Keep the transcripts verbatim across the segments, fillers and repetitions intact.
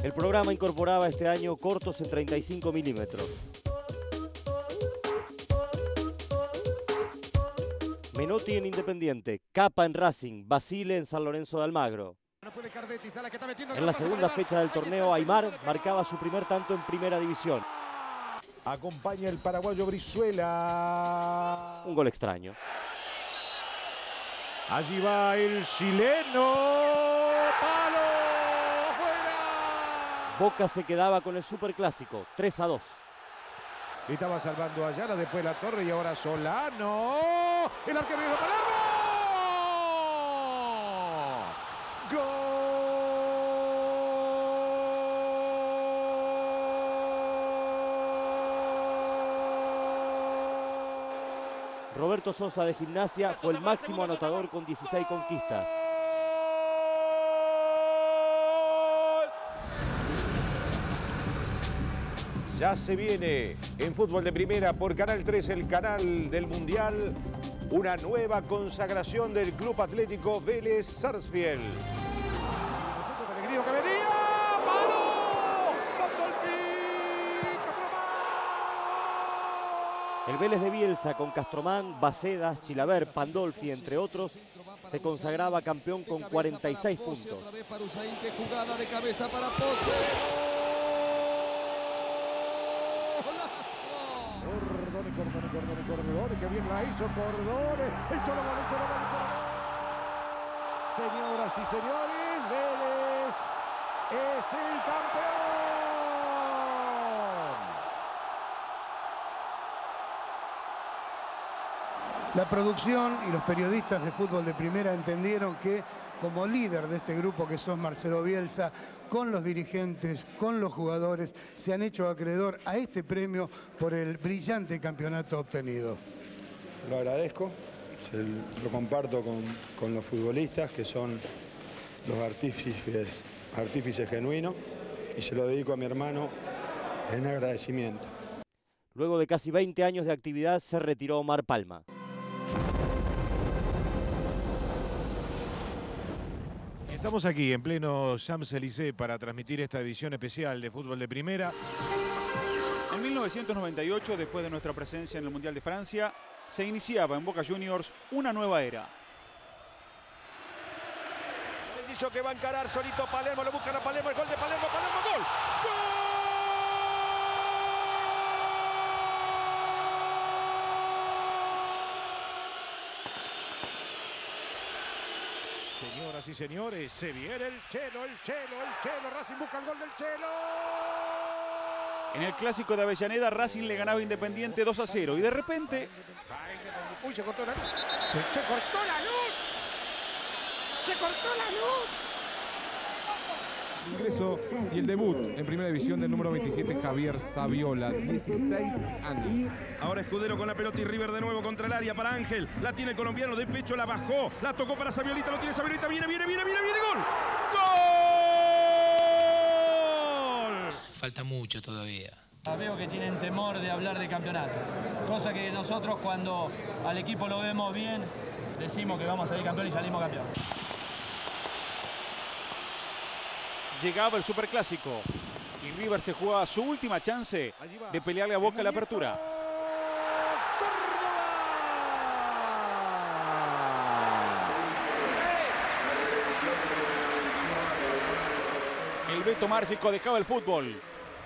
El programa incorporaba este año cortos en treinta y cinco milímetros. Menotti en Independiente, Capa en Racing, Basile en San Lorenzo de Almagro. En la segunda fecha del torneo, Aymar marcaba su primer tanto en Primera División. Acompaña el paraguayo Brizuela. Un gol extraño. Allí va el chileno. ¡Palo! ¡Afuera! Boca se quedaba con el superclásico, tres a dos. Estaba salvando a Ayala, después La Torre y ahora Solano. El arquero de Palermo. ¡Gol! Roberto Sosa de Gimnasia fue el máximo anotador con dieciséis conquistas. Ya se viene en Fútbol de Primera por Canal tres, el canal del Mundial, una nueva consagración del Club Atlético Vélez Sarsfield. Pellegrino que venía, ¡palo! ¡Pandolfi! ¡Castromán! El Vélez de Bielsa con Castromán, Bacedas, Chilaver, Pandolfi, entre otros, se consagraba campeón con cuarenta y seis puntos. Jugada de cabeza para Pozo. Cordone, Cordone, Cordone, que bien la hizo Cordone. El Cholo gol, el Cholo gol, el Cholo gol. Señoras y señores, Vélez es el campeón. La producción y los periodistas de Fútbol de Primera entendieron que como líder de este grupo que sos Marcelo Bielsa, con los dirigentes, con los jugadores, se han hecho acreedor a este premio por el brillante campeonato obtenido. Lo agradezco, se lo comparto con, con los futbolistas que son los artífices, artífices genuinos y se lo dedico a mi hermano en agradecimiento. Luego de casi veinte años de actividad se retiró Omar Palma. Estamos aquí en pleno Champs-Élysées para transmitir esta edición especial de Fútbol de Primera. En mil novecientos noventa y ocho, después de nuestra presencia en el Mundial de Francia, se iniciaba en Boca Juniors una nueva era. Preciso que va a encarar solito Palermo, lo buscan a Palermo, el gol de Palermo, Palermo, gol. ¡Gol! Señoras y señores, se viene el Chelo, el Chelo, el Chelo. Racing busca el gol del Chelo. En el clásico de Avellaneda, Racing le ganaba a Independiente dos a cero y de repente... Uy, se cortó la luz. Se, se cortó la luz. Se cortó la luz. Ingreso y el debut en Primera División del número veintisiete, Javier Saviola, dieciséis años. Ahora Escudero con la pelota y River de nuevo contra el área para Ángel. La tiene el colombiano de pecho, la bajó, la tocó para Saviolita, lo tiene Saviolita, viene, viene, viene, viene, viene, gol. ¡Gol! Falta mucho todavía. Veo que tienen temor de hablar de campeonato, cosa que nosotros cuando al equipo lo vemos bien, decimos que vamos a salir campeón y salimos campeón. Llegaba el superclásico y River se jugaba su última chance de pelearle a Boca la apertura. El Beto Márcico dejaba el fútbol.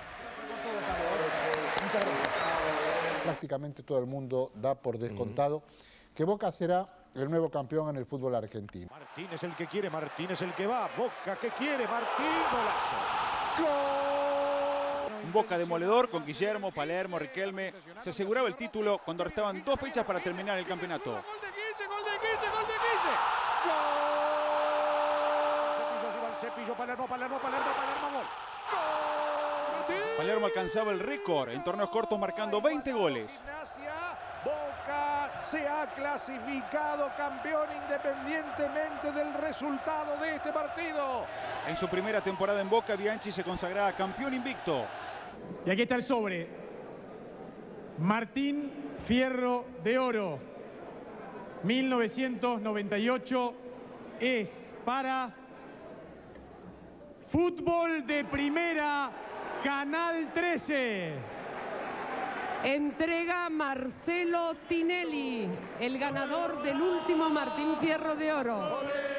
Prácticamente todo el mundo da por descontado que Boca será el nuevo campeón en el fútbol argentino. Martínez el que quiere, Martínez el que va. Boca que quiere, Martín, golazo. ¡Gol! Un Boca demoledor con Guillermo, Palermo, Riquelme. Se aseguraba el título cuando restaban dos fechas para terminar el campeonato. ¡Gol de Guille, gol de Guille, gol de Guille! ¡Gol! Cepillo, Cepillo, Palermo, Palermo, Palermo, Palermo, gol. ¡Gol! Palermo alcanzaba el récord en torneos cortos marcando veinte goles. Boca se ha clasificado campeón independientemente del resultado de este partido. En su primera temporada en Boca, Bianchi se consagraba campeón invicto. Y aquí está el sobre. Martín Fierro de Oro. mil novecientos noventa y ocho es para Fútbol de Primera, Canal trece. Entrega Marcelo Tinelli, el ganador del último Martín Fierro de Oro.